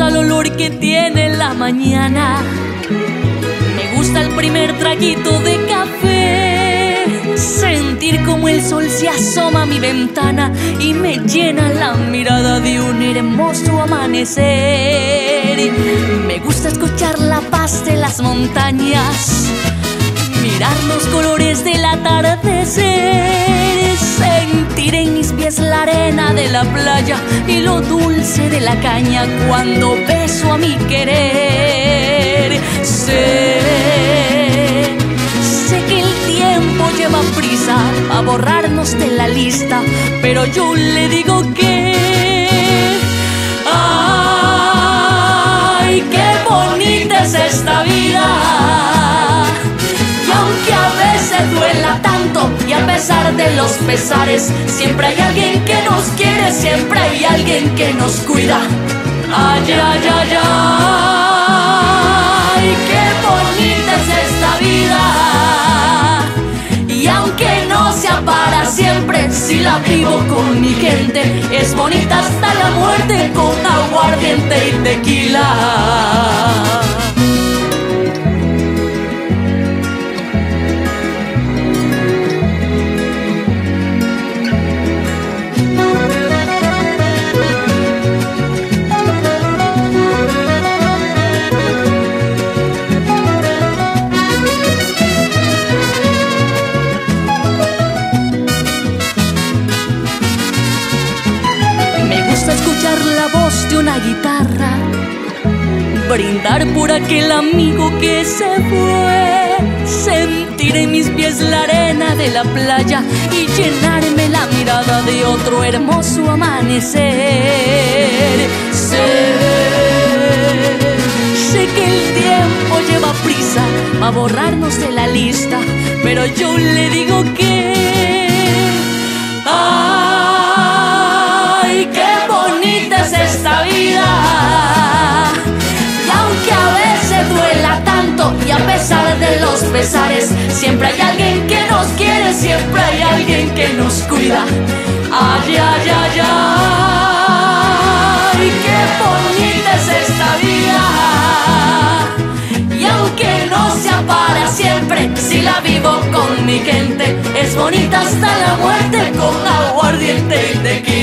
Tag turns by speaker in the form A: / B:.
A: gusta el olor que tiene la mañana. Me gusta el primer traguito de café. Sentir como el sol se asoma a mi ventana y me llena la mirada de un hermoso amanecer. Me gusta escuchar la paz de las montañas, mirar los colores del atardecer, sentir en mis pies la arena de la playa y lo dulce de la caña cuando beso a mi querer. Sé que el tiempo lleva prisa a borrarnos de la lista, pero yo le digo que ¡ay, qué bonita es esta vida! Y aunque a veces duela tanto y a pesar de los pesares, siempre hay alguien que nos quiere, siempre hay alguien que nos cuida. ¡Ay, ay, ay, ay! ¡Qué bonita es esta vida! Y aunque no sea para siempre, si la vivo con mi gente, es bonita hasta la muerte con aguardiente y tequila. Escuchar la voz de una guitarra, brindar por aquel amigo que se fue, sentir en mis pies la arena de la playa y llenarme la mirada de otro hermoso amanecer. Sé que el tiempo lleva prisa a borrarnos de la lista, pero yo le digo que ¡ay, qué bonita es esta vida! Y aunque a veces duela tanto y a pesar de los pesares, siempre hay alguien que nos quiere, siempre hay alguien que nos cuida. ¡Ay, ay, ay, ay! ¡Qué bonita es esta vida! Y aunque no sea para siempre, si la vivo con mi gente, es bonita hasta la muerte con aguardiente y tequila.